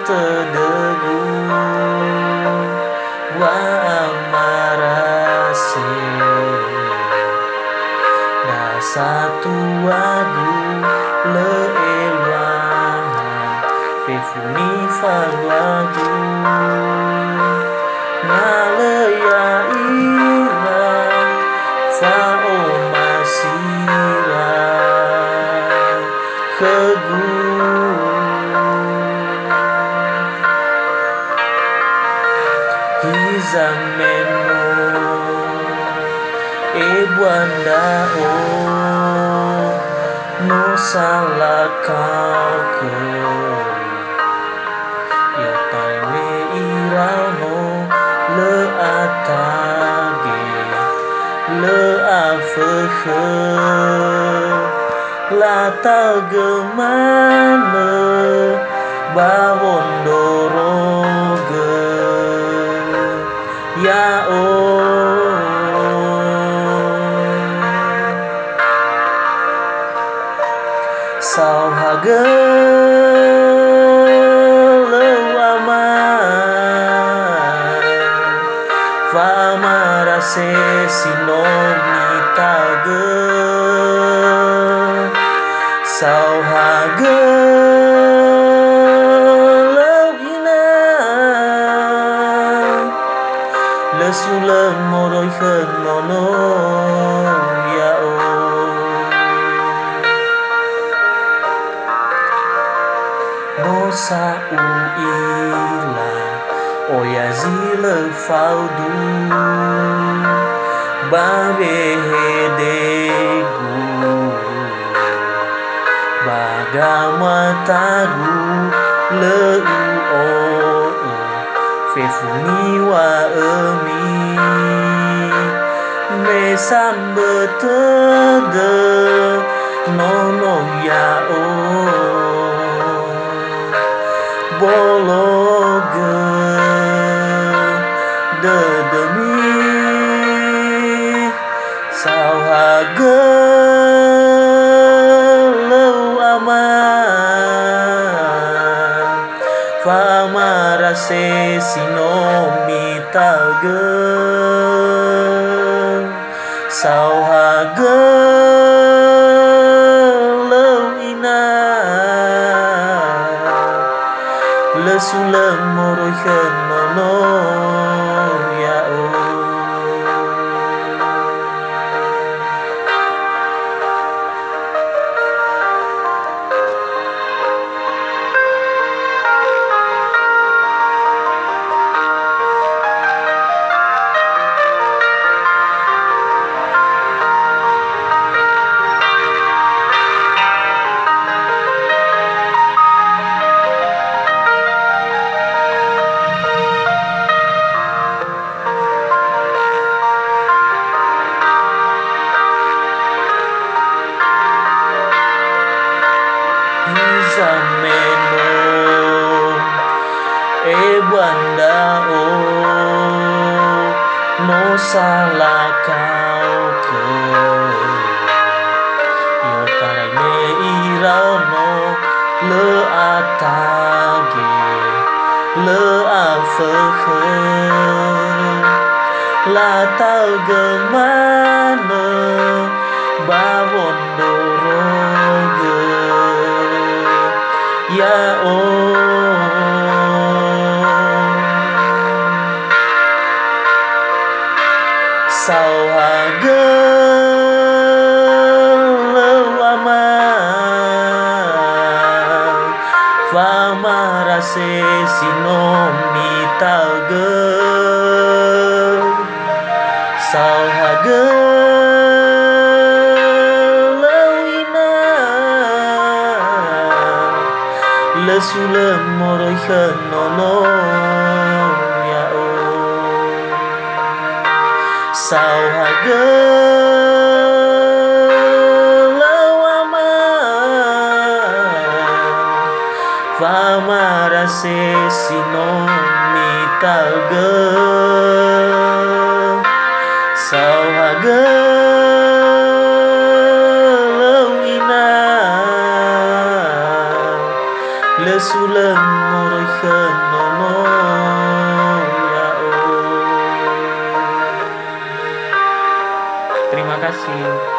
tedegu wa amarase na satu agu le elwahan fefuni falwagu na leya ira fa o masira kegu Hizamemo Buanda no salah kau ke ya tai me irano le atage le afehe la tagemane bawon doroge ya sao hagelewama famarase sinomitage sao hagelewina lesulen moroi khenono ya Nosa uila oyazile faudu babehedegu bagamatagu leu o fefuni wa emi mesan betede nono ya bologe de demi sao hagelau aman famarase sinomitage sao hagelau ina lesulen moroi khenono ya Hizameno Buanda no salah kau ke yo tarai me irano le atage le afehe la tagemane bawon doroge ya sao hagelewama famarase sinomitage sao hagelewina lesulen moroi khenono ya sao hagelewama famarase sinomitage sao hagelewina lesulen moroi henono ya oh. Terima kasih.